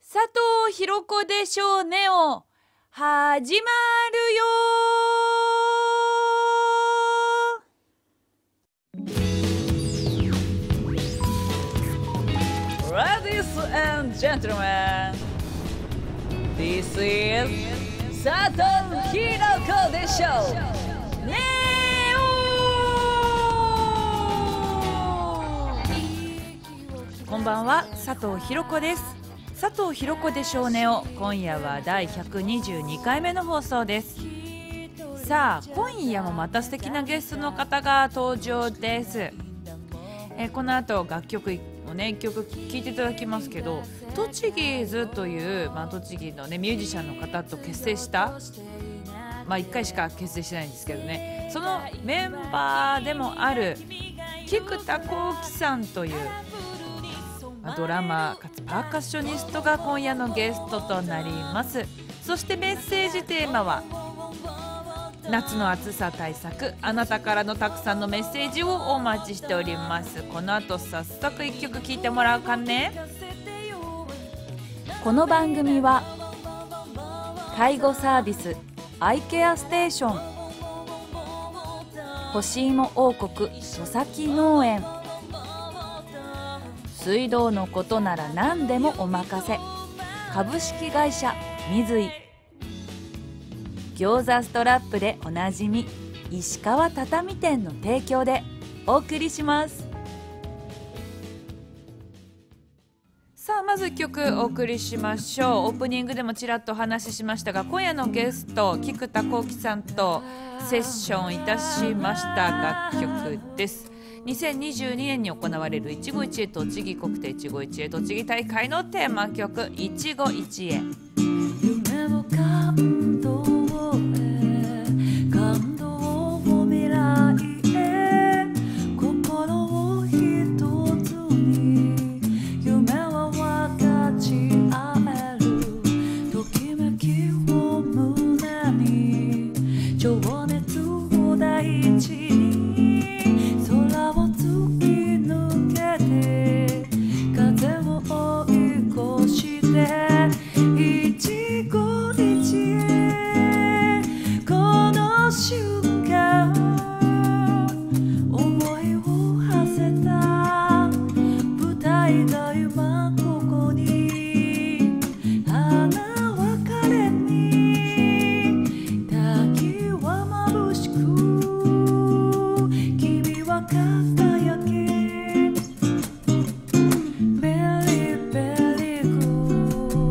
佐藤ひろ子でしょうねを始まるよ。Ladies and gentlemen, this is 佐藤ひろ子でしょうねお。こんばんは、佐藤ひろ子です。佐藤ひろ子でしょうねを今夜は第122回目の放送です。さあ、今夜もまた素敵なゲストの方が登場です。この後楽曲をね、1曲聴いていただきますけど、トチギーズという、栃木の、ね、ミュージシャンの方と結成した、1回しか結成してないんですけどね、そのメンバーでもある菊田幸喜さんというドラマーかつパーカッショニストが今夜のゲストとなります。そしてメッセージテーマは夏の暑さ対策、あなたからのたくさんのメッセージをお待ちしております。この後早速一曲聴いてもらうかね。この番組は介護サービスアイケアステーション、干し芋王国戸崎農園、水道のことなら何でもお任せ株式会社水井、餃子ストラップでおなじみ石川畳店の提供でお送りします。さあ、まず1曲お送りしましょう。オープニングでもちらっとお話ししましたが、今夜のゲスト菊田幸喜さんとセッションいたしました楽曲です。2022年に行われるいちご一会とちぎ国定いちご一会とちぎ大会のテーマ曲、いちご一会。夢を感動へ、感動を未来へ、心を一つに、夢は分かち合える、ときめきを胸に、情熱を大地に、空を突き抜けて、風を追い越して、一期一会、この瞬間、思いを馳せた舞台が今ここに、花別れに滝は眩しく、君は輝け、ベリーベリーグ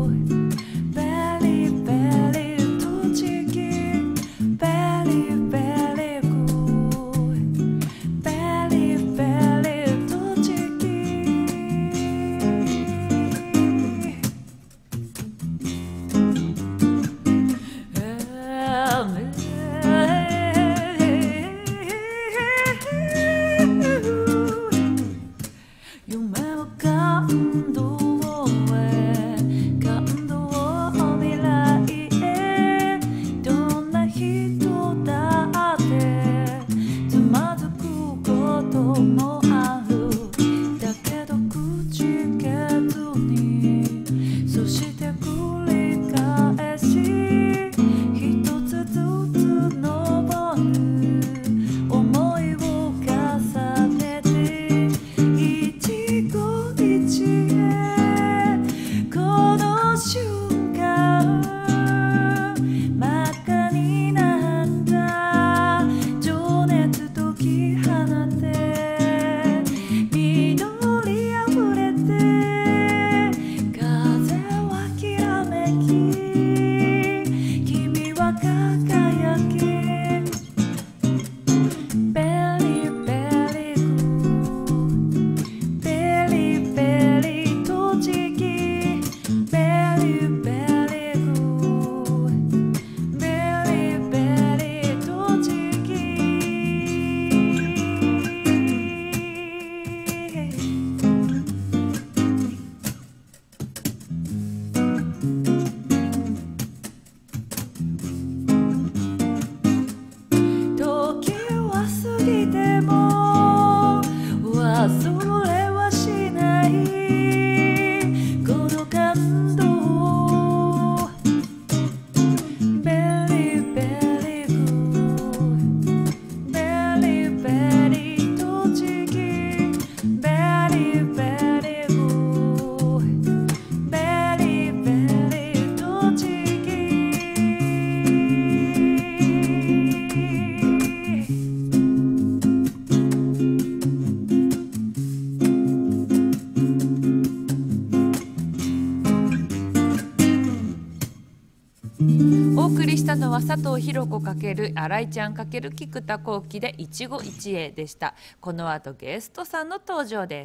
お送りしたのは佐藤ひろ子×新井ちゃん×菊田幸喜で一期一会でした。この後ゲストさんの登場です。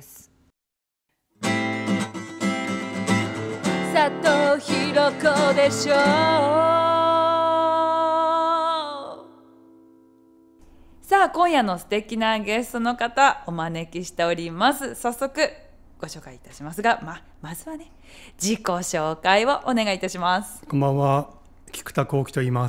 佐藤ひろ子でしょう。さあ今夜の素敵なゲストの方お招きしております。早速ご紹介いたしますが、まずはね自己紹介をお願いいたします。 こんばんは、菊田幸喜と言います。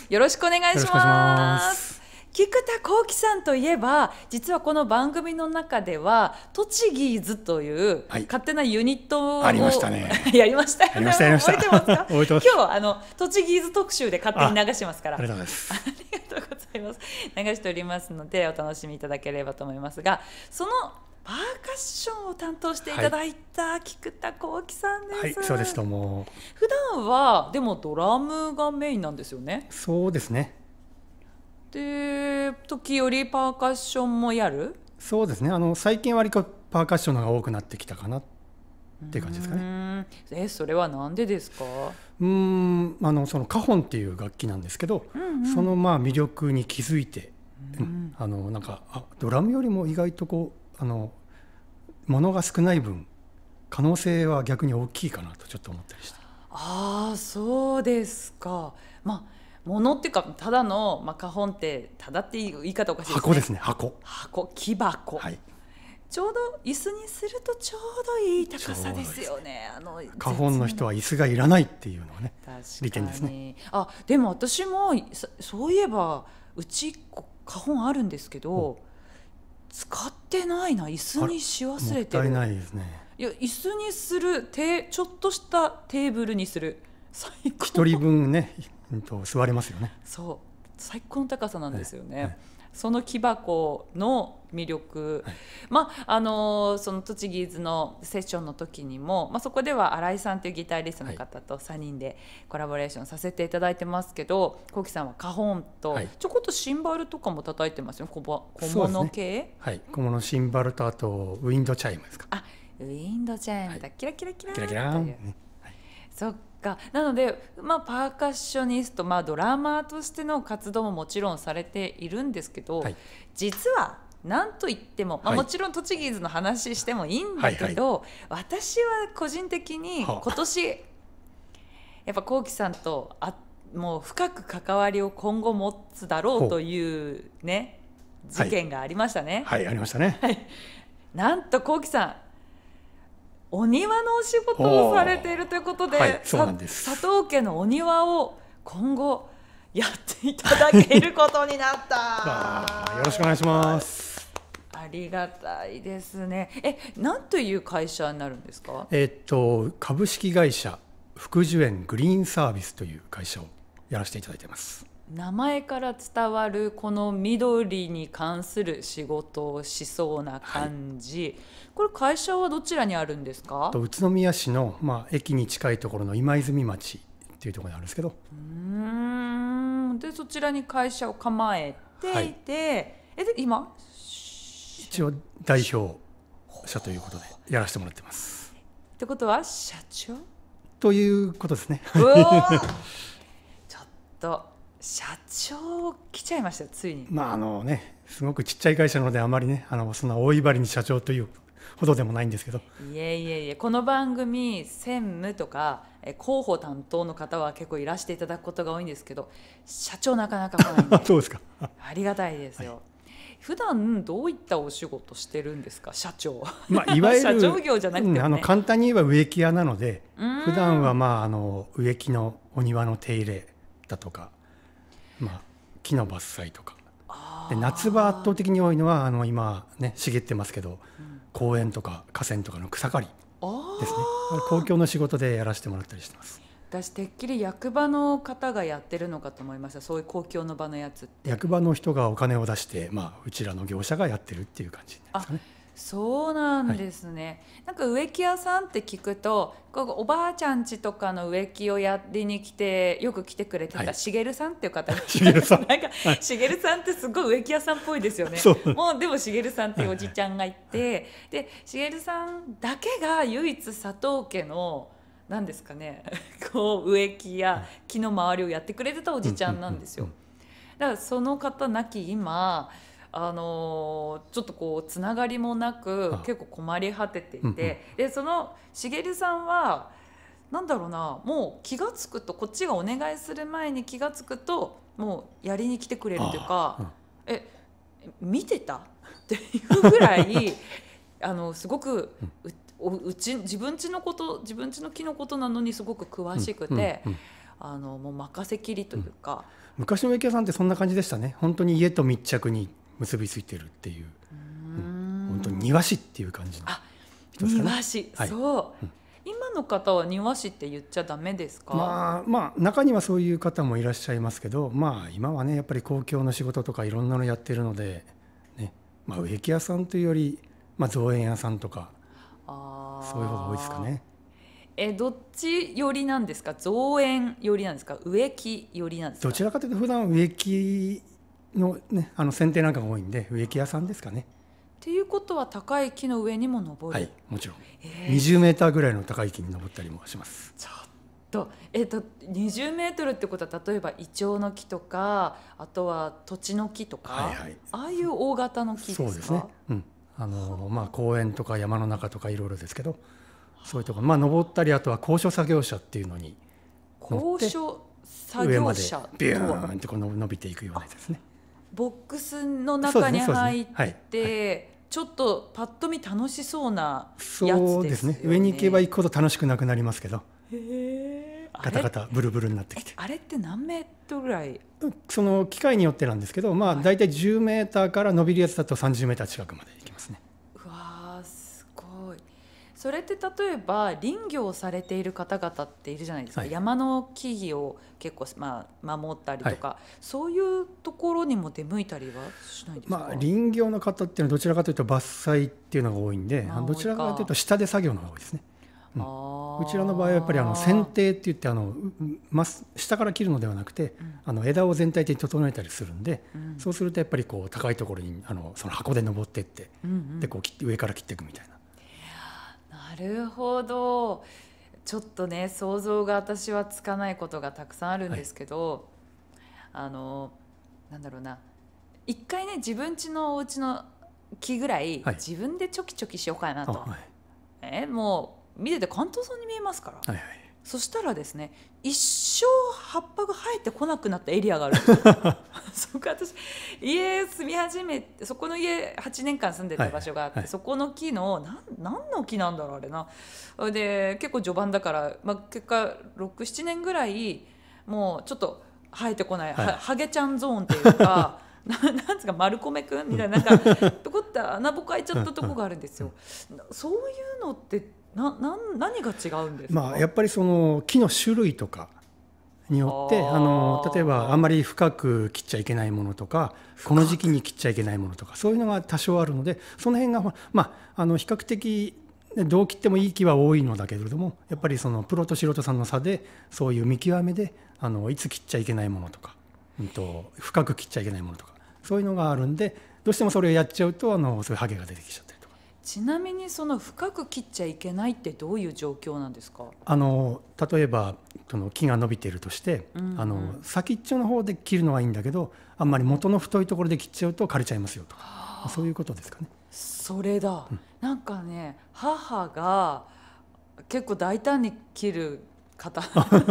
よろしくお願いします。菊田幸喜さんといえば実はこの番組の中では栃木ーズという勝手なユニットを、 ありましたね。 やりましたよね。覚えてますか？ 覚えてます。 今日栃木ーズ特集で勝手に流しますから。 ありがとうございます。 ありがとうございます。流しておりますのでお楽しみいただければと思いますが、そのパーカッションを担当していただいた菊田幸喜さんです。 はい、そうです。どうも。 普段はでもドラムがメインなんですよね。 そうですね。 で時折パーカッションもやる？ そうですね。最近割とパーカッションのが多くなってきたかなっていう感じですかね。 それはなんでですか？ そのカホンっていう楽器なんですけど、その魅力に気づいて、なんかドラムよりも意外と物が少ない分可能性は逆に大きいかなとちょっと思ったりして。 ああ、そうですか。物っていうかただの、カホンってただって言い方おかしいですね。 箱ですね。 木箱、 はい、 ちょうど椅子にするとちょうどいい高さですよね。 カホンの人は椅子がいらないっていうのはね、利点ですね。 でも私もそういえばうちカホンあるんですけど、使ってないな。椅子にし忘れてる。 もったいないですね。 いや、椅子にする、ちょっとしたテーブルにする。 一人分ね座れますよね。 そう、最高の高さなんですよね。その木箱の魅力、その栃木ーズのセッションの時にも、そこでは新井さんというギタリストの方と3人でコラボレーションさせていただいてますけど、幸喜さんはカホンと、ちょこっとシンバルとかも叩いてますよ。小物系、 小物シンバルとあとウィンドチャイムですか。 ウィンドチャイムだ、キラキラキラキラキラーン、 そっか。なので、パーカッショニスト、ドラマーとしての活動ももちろんされているんですけど、実は何といっても、もちろん栃木ーズの話してもいいんだけど、私は個人的に今年やっぱ幸喜さんともう深く関わりを今後持つだろうというね事件がありましたね。 ありましたね。 なんと幸喜さんお庭のお仕事をされているということで、 そうなんです。 佐藤家のお庭を今後やっていただけることになったよろしくお願いします。 ありがたいですね。何という会社になるんですか？ 株式会社福寿園グリーンサービスという会社をやらせていただいています。 名前から伝わるこの緑に関する仕事をしそうな感じ、これ会社はどちらにあるんですか？ 宇都宮市の、駅に近いところの今泉町っていうところにあるんですけど、 でそちらに会社を構えていて、で今一応代表者ということでやらせてもらってます。 ってことは社長ということですね。 ちょっと社長来ちゃいましたよ、ついに。 すごくちっちゃい会社なのであまりねそんな大威張りに社長というほどでもないんですけど、 いえこの番組専務とか広報担当の方は結構いらしていただくことが多いんですけど、社長なかなか来ないんでそうですか。 ありがたいですよ。普段どういったお仕事してるんですか、社長？ いわゆる社長業じゃなくてもね、 簡単に言えば植木屋なので、普段は植木のお庭の手入れだとか、木の伐採とかで、夏場圧倒的に多いのは今ね茂ってますけど、公園とか河川とかの草刈りですね。公共の仕事でやらせてもらったりしてます。 私てっきり役場の方がやってるのかと思いました。そういう公共の場のやつって。 役場の人がお金を出して、うちらの業者がやってるっていう感じですかね。 そうなんですね。なんか植木屋さんって聞くと、おばあちゃん家とかの植木をやりに来てよく来てくれてたしげるさんっていう方、 しげるさんなんかしげるさんってすごい植木屋さんっぽいですよね。もうでもしげるさんっていうおじちゃんがいて、でしげるさんだけが唯一佐藤家のなんですかねこう植木や木の周りをやってくれてたおじちゃんなんですよ。だからその方亡き今ちょっとこうつながりもなく結構困り果てていて、でその茂さんはなんだろうな、もう気が付くとこっちがお願いする前に気が付くともうやりに来てくれるというか、見てたっていうぐらいすごく自分家のこと自分家の木のことなのにすごく詳しくて、もう任せきりというか、 昔の植木屋さんってそんな感じでしたね。本当に家と密着に結びついてるっていう、本当に庭師っていう感じの人ですかね。 庭師、そう、今の方は庭師って言っちゃダメですか？ まあ中にはそういう方もいらっしゃいますけど、今はねやっぱり公共の仕事とかいろんなのやってるので、ね、植木屋さんというより、造園屋さんとかそういう方が多いですかね。 どっち寄りなんですか？造園寄りなんですか？植木寄りなんですか？ どちらかというと普段植木のね剪定なんかが多いんで植木屋さんですかね。 っていうことは高い木の上にも登る？ はい、もちろん、20メーターぐらいの高い木に登ったりもします。 ちょっと20メートルってことは例えばイチョウの木とかあとは土地の木とか、ああいう大型の木ですか？ そうですね、公園とか山の中とかいろいろですけど、そういうところ登ったり、あとは高所作業車っていうのに乗って上までビューンってこう伸びていくようなやつですね。 ボックスの中に入って、ちょっとパッと見楽しそうなやつですよね。 そうですね、上に行けば行くほど楽しくなくなりますけど、ガタガタブルブルになってきて、 あれって何メートルぐらい？ その機械によってなんですけど、だいたい10メーターから伸びるやつだと30メーター近くまで行きますね。 うわー、すごい。それって例えば林業をされている方々っているじゃないですか、山の木々を結構守ったりとか、そういうところにも出向いたりはしないですか？ 林業の方っていうのはどちらかというと伐採っていうのが多いんで、どちらかというと下で作業の方が多いですね。うちらの場合はやっぱり剪定っていって下から切るのではなくて、枝を全体的に整えたりするんで、そうするとやっぱりこう高いところにその箱で登っていって、でこう上から切っていくみたいな。 なるほど。ちょっとね想像が私はつかないことがたくさんあるんですけど、なんだろうな、一回ね自分家のお家の木ぐらい自分でチョキチョキしようかなと、もう見てて簡単そうに見えますから、そしたらですね、一生葉っぱが生えてこなくなったエリアがあるんですよそこ私家住み始めて、そこの家8年間住んでた場所があって、そこの木の何の木なんだろうあれな。で結構序盤だから、結果 6,7 年ぐらいもうちょっと生えてこない、ハゲちゃんゾーンっていうかなんですか、丸米くんみたいな、なんかとこって穴ぼこ開いちゃったとこがあるんですよそういうのって何が違うんですか？ やっぱりその木の種類とかによって例えばあんまり深く切っちゃいけないものとか、この時期に切っちゃいけないものとか、そういうのが多少あるので、その辺が比較的どう切ってもいい木は多いのだけれども、やっぱりそのプロと素人さんの差でそういう見極めでいつ切っちゃいけないものとか、深く切っちゃいけないものとか、そういうのがあるんで、どうしてもそれをやっちゃうとそういうハゲが出てきちゃったりとか。 ちなみにその深く切っちゃいけないってどういう状況なんですか？ 例えばその木が伸びているとして、先っちょの方で切るのはいいんだけど、あんまり元の太いところで切っちゃうと枯れちゃいますよとか、そういうことですかね。 それだ、なんかね、母が結構大胆に切る方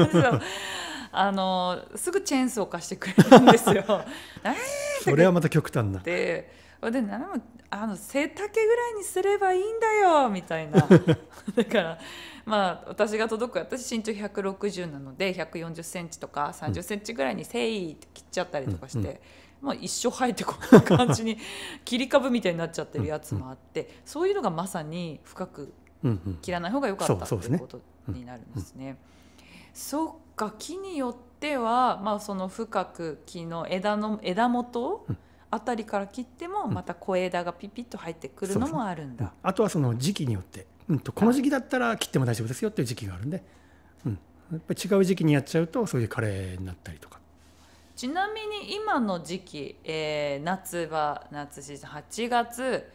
すぐチェーンソー貸してくれるんですよそれはまた極端な。 で背丈ぐらいにすればいいんだよみたいなだから私が届く、私身長160なので140センチとか30センチぐらいにせいって切っちゃったりとかして、一生生えてこない感じに切り株みたいになっちゃってるやつもあって、そういうのがまさに深く切らない方が良かったということになるんですね。そっか、木によっては、その深く木の枝元あたりから切ってもまた小枝がピピッと入ってくるのもあるんだ。 あとはその時期によって、この時期だったら切っても大丈夫ですよっていう時期があるんで、やっぱり違う時期にやっちゃうとそういう枯れになったりとか。 ちなみに今の時期、夏シーズン8月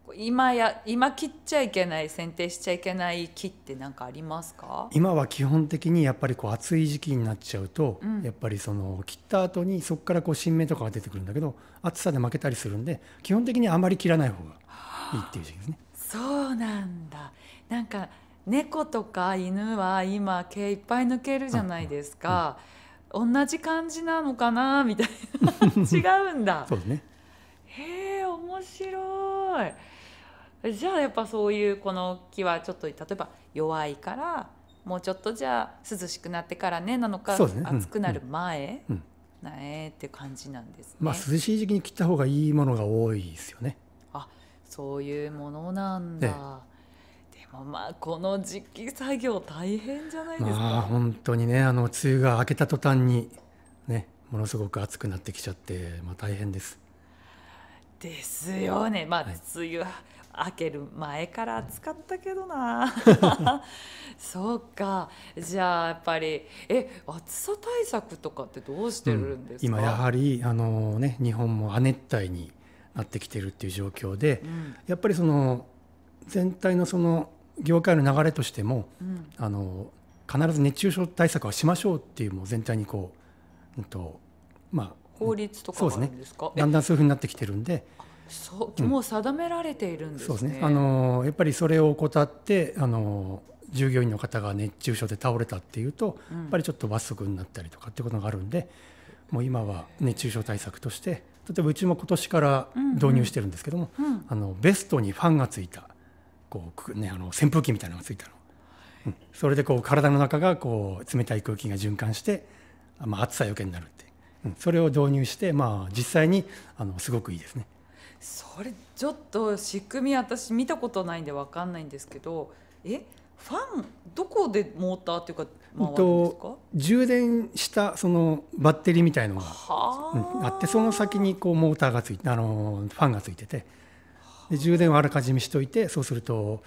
今切っちゃいけない、剪定しちゃいけない木って何かありますか？ 今は基本的にやっぱりこう暑い時期になっちゃうと、やっぱりその切った後にそこからこう新芽とかが出てくるんだけど、暑さで負けたりするんで、基本的にあまり切らない方がいいっていう時期ですね。 そうなんだ。なんか猫とか犬は今毛いっぱい抜けるじゃないですか、同じ感じなのかなみたいな違うんだ。 そうですね。 へえ、面白い。じゃあやっぱそういうこの木はちょっと例えば弱いからもうちょっとじゃあ涼しくなってからねなのか、 そうですね。 暑くなる前、 うんって感じなんですね。 まあ涼しい時期に切った方がいいものが多いですよね。 あ、そういうものなんだ。でもまあこの時期作業大変じゃないですか。 まあ本当にね、梅雨が明けた途端にね、ものすごく暑くなってきちゃって、まあ大変です。 ですよね。まあ、梅雨明ける前から暑かったけどなそうか。じゃあやっぱり暑さ対策とかってどうしてるんですか？ 今やはり日本も亜熱帯になってきてるっていう状況で、やっぱりその全体のその業界の流れとしても、必ず熱中症対策はしましょうっていうもう全体にこう、まあ法律とかがあるんですか？ だんだんそういうふうになってきてるんで、 もう定められているんですね。 そうですね。やっぱりそれを怠って従業員の方が熱中症で倒れたっていうと、やっぱりちょっと罰則になったりとかっていうことがあるんで、もう今は熱中症対策として、例えばうちも今年から導入してるんですけども、ベストにファンがついたこう、扇風機みたいなのがついたの、それでこう体の中がこう冷たい空気が循環して、暑さよけになるって、それを導入して、実際にすごくいいですね。 それちょっと仕組み私見たことないんで分かんないんですけど、ファンどこでモーターっていうか回るんですか？ 充電したそのバッテリーみたいのがあって、その先にこうモーターがついてファンがついてて、で充電をあらかじめしといて、そうすると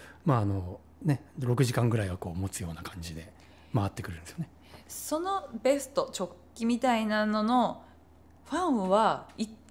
6時間ぐらいはこう持つような感じで回ってくるんですよね。 そのベスト直帰みたいなののファンは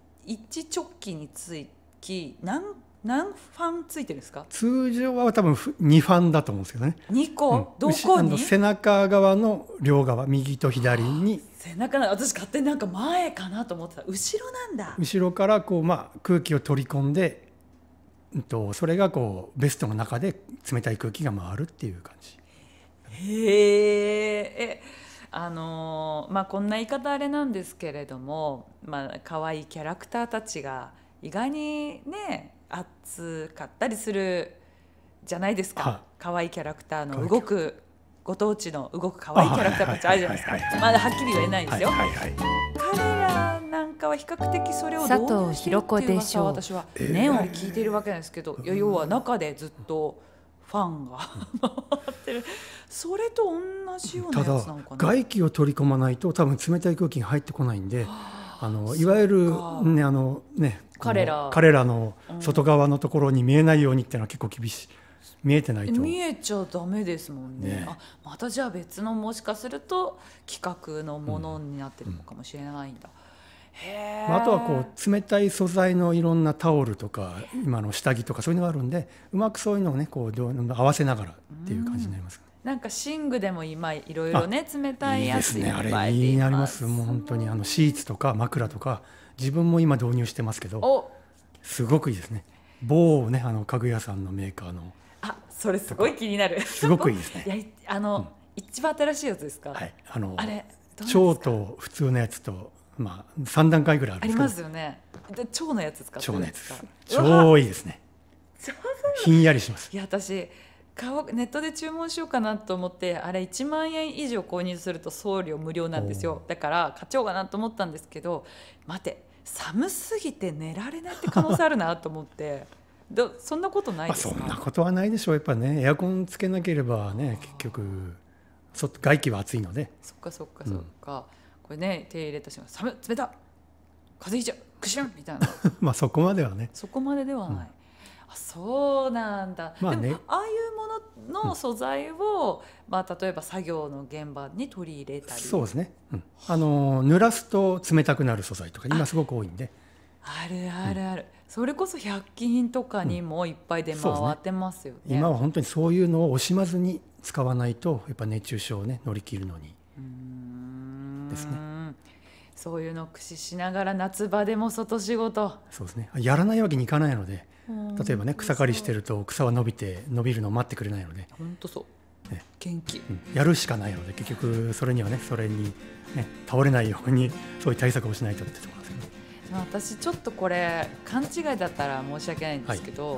1直帰につき何ファンついてるんですか？ 通常は多分2ファンだと思うんですけどね。 2個、どこに？ 背中側の両側、右と左に。 背中私勝手になんか前かなと思ってた。後ろなんだ。 後ろからこう、空気を取り込んで、それがこうベストの中で冷たい空気が回るっていう感じ。 へえ。こんな言い方あれなんですけれども、可愛いキャラクターたちが意外にね暑かったりするじゃないですか。可愛いキャラクターの動くご当地の動く可愛いキャラクターたちあるじゃないですか。まだはっきり言えないですよ。彼らなんかは比較的それを導入してるっていう噂は私は年を聞いているわけなんですけど、要は中でずっとファンが回ってる。それと同じようなやつなのかな。 ただ外気を取り込まないと多分冷たい空気が入ってこないんで、いわゆる彼らの外側のところに見えないようにっていうのは結構厳しい。見えてないと見えちゃダメですもんね。またじゃあ別のもしかすると規格のものになってるのかもしれないんだ。 あとはこう冷たい素材のいろんなタオルとか今の下着とかそういうのがあるんで、うまくそういうのをねこう合わせながらっていう感じになります。 なんか寝具でも今いろいろね冷たいやついっぱいですね。あれいいあります。もう本当にシーツとか枕とか自分も今導入してますけど、すごくいいですね。某ね家具屋さんのメーカーの。 それすごい気になる。 すごくいいですね。 一番新しいやつですか？ はい。 あれ超と普通のやつと3段階ぐらいあるんですけど。 ありますよね。超のやつ使ってるんですか？ 超いいですね。ひんやりします。 いや私ネットで注文しようかなと思って、あれ1万円以上購入すると送料無料なんですよ。だから買っちゃおうかなと思ったんですけど、待て、寒すぎて寝られないって可能性あるなと思ってそんなことないですか？ そんなことはないでしょう。やっぱねエアコンつけなければね結局外気は暑いので。 そっか、これね手入れた瞬間寒い冷た風邪ひいちゃうクシュンみたいなそこまではね。 そこまでではない。そうなんだ。でもああいうものの素材を、例えば作業の現場に取り入れたり。 そうですね。濡らすと冷たくなる素材とか今すごく多いんで。 あるあるある。 それこそ100均とかにもいっぱい出回ってますよね。 今は本当にそういうのを惜しまずに使わないとやっぱ熱中症をね乗り切るのにですね。 そういうのを駆使しながら夏場でも外仕事。 そうですね。やらないわけにいかないので、例えばね草刈りしてると草は伸びるのを待ってくれないので、 本当そう、ね、元気、 やるしかないので結局それにね倒れないようにそういう対策をしないとってところですよね。 私ちょっとこれ勘違いだったら申し訳ないんですけど、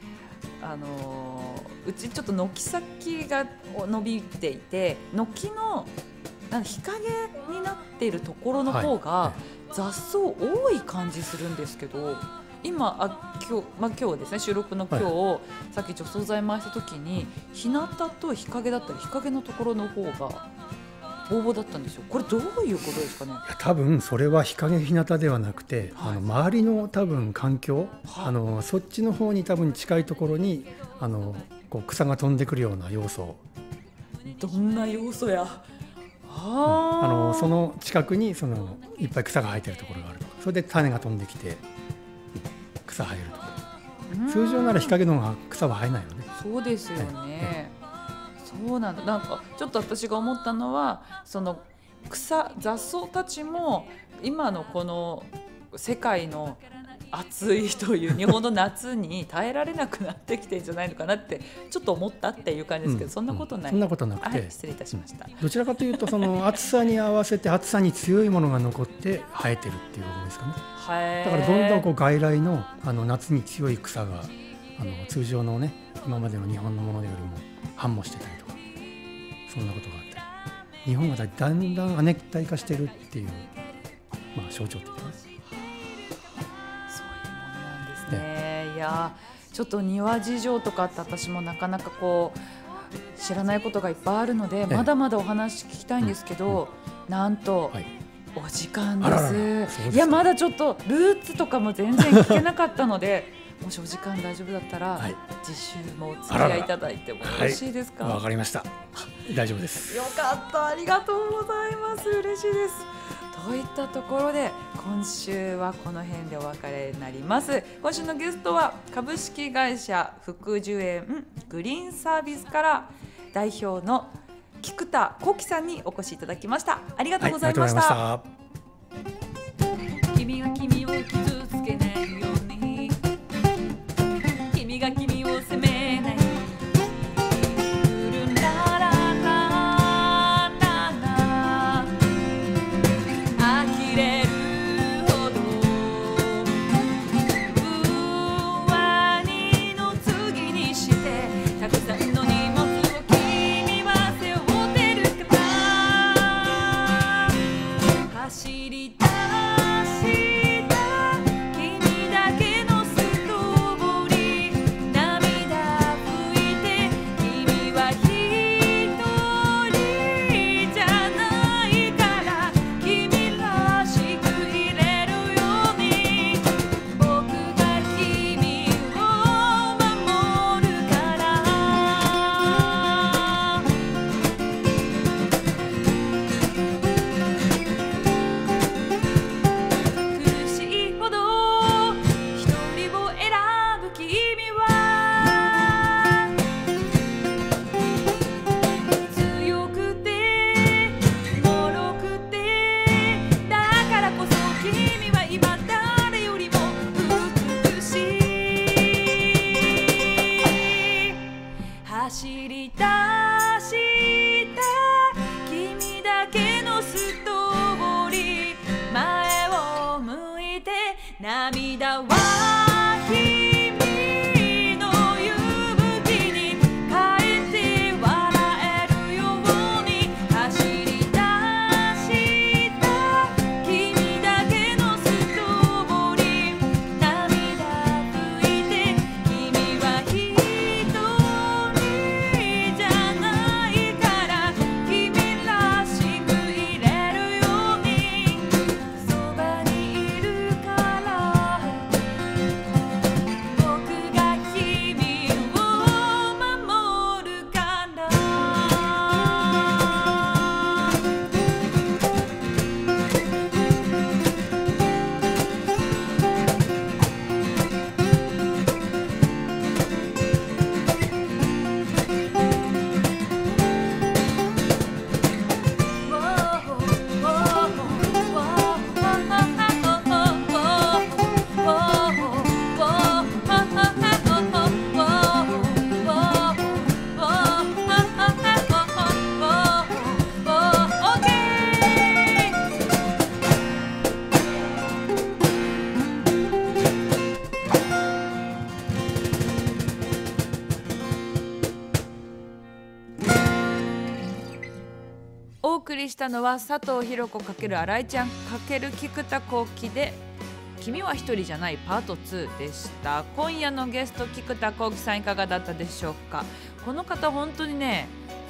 うちちょっと軒先が伸びていて軒の日陰になっているところの方が雑草多い感じするんですけど、今日ですね、収録の今日、さっき除草剤回した時に日向と日陰だったり日陰のところの方がボーボーだったんですよ。これどういうことですかね。 多分それは日陰日向ではなくて、周りの多分環境、そっちの方に多分近いところにこう草が飛んでくるような要素。 どんな要素や。 その近くにいっぱい草が生えてるところがあるとか、それで種が飛んできて草生えるとか。通常なら日陰の方が草は生えないので。 そうですよね。そうなんだ。なんかちょっと私が思ったのはその雑草たちも今のこの世界の暑いという日本の夏に耐えられなくなってきてるんじゃないのかなってちょっと思ったっていう感じですけど、そんなことない。 そんなことなくて、 失礼いたしました。 どちらかというとその暑さに合わせて暑さに強いものが残って生えてるっていうことですかね。だからどんどんこう外来の夏に強い草が通常のね今までの日本のものよりも繁茂してたりとか、そんなことがあって日本がだんだん亜熱帯化してるっていう、象徴的な。 いやちょっと庭事情とかって私もなかなかこう知らないことがいっぱいあるので、まだまだお話聞きたいんですけど、なんと、お時間です。いやまだちょっとルーツとかも全然聞けなかったのでもしお時間大丈夫だったら、次週もお付き合いいただいてもよろしいですか。 わかりました。大丈夫です。 よかった、ありがとうございます。嬉しいです。といったところで今週はこの辺でお別れになります。今週のゲストは株式会社福寿園グリーンサービスから代表の菊田幸喜さんにお越しいただきました。ありがとうございました。君が君を傷つけないように、君が君を責めない、走り出した送りしたのは佐藤ひろ子×新井ちゃん×菊田幸喜で君は一人じゃないパート2でした。今夜のゲスト菊田幸喜さんいかがだったでしょうか。この方本当にね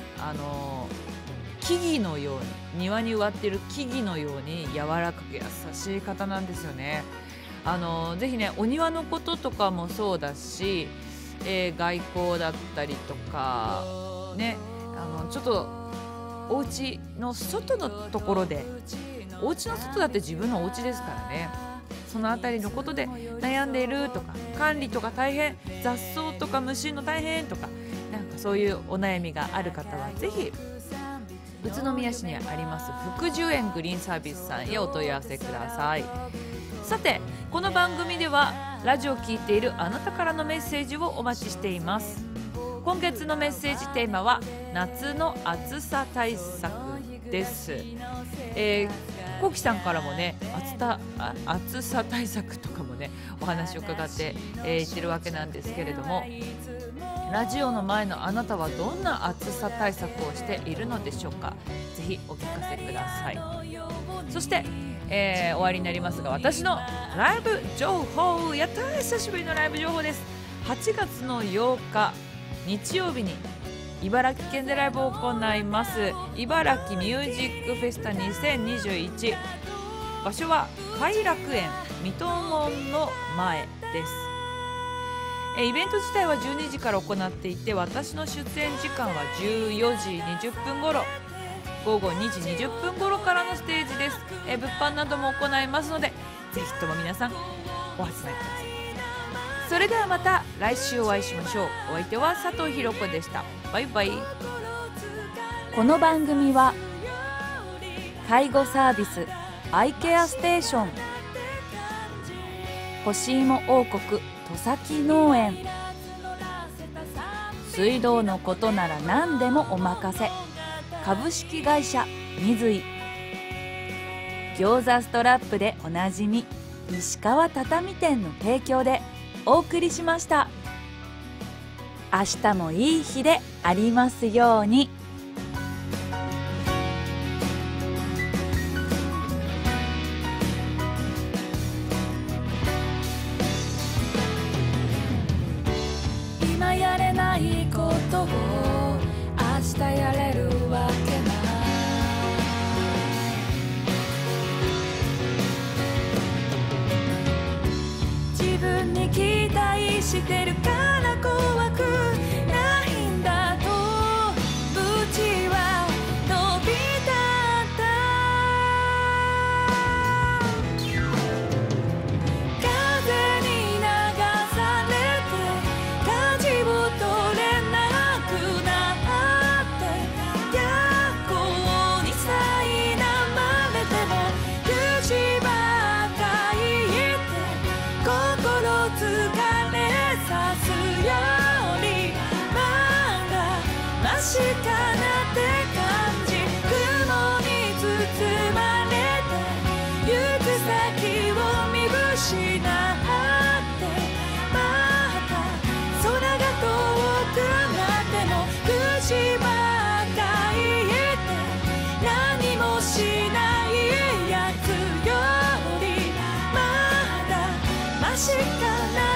木々のように庭に植わっている木々のように柔らかく優しい方なんですよね。ぜひねお庭のこととかもそうだし、外交だったりとかねちょっとお家の外のところでお家の外だって自分のお家ですからね。そのあたりのことで悩んでいるとか管理とか大変雑草とか虫の大変とかなんかそういうお悩みがある方はぜひ宇都宮市にあります福寿園グリーンサービスさんへお問い合わせください。さてこの番組ではラジオを聞いているあなたからのメッセージをお待ちしています。今月のメッセージテーマは夏の暑さ対策です。コウキさんからもね暑さ対策とかもねお話を伺って、言ってるわけなんですけれども、ラジオの前のあなたはどんな暑さ対策をしているのでしょうか。ぜひお聞かせください。そして、終わりになりますが私のライブ情報、やったー久しぶりのライブ情報です。8月の8日日曜日に茨城県でライブを行います茨城ミュージックフェスタ2021、場所は偕楽園水戸門の前です。イベント自体は12時から行っていて、私の出演時間は14時20分頃、午後2時20分頃からのステージです。物販なども行いますのでぜひとも皆さんお集まりください。それではまた来週お会いしましょう。お相手は佐藤ひろ子でした。バイバイ。 この番組は介護サービスアイケアステーション、干し芋王国戸崎農園、水道のことなら何でもお任せ株式会社水井、餃子ストラップでおなじみ石川畳店の提供でお送りしました。明日もいい日でありますように。 今やれないことを明日やれるわけない。自分に期待してるから怖くないんだとうちは伸びたんだ。風に流されて舵を取れなくなって逆光に苛まれても口ばかり心疲れさすよりまだマシかなって感じ、雲に包まれて行く先を見失ってまた空が遠くなっても口ばかりって何もしないやつよりまだマシかな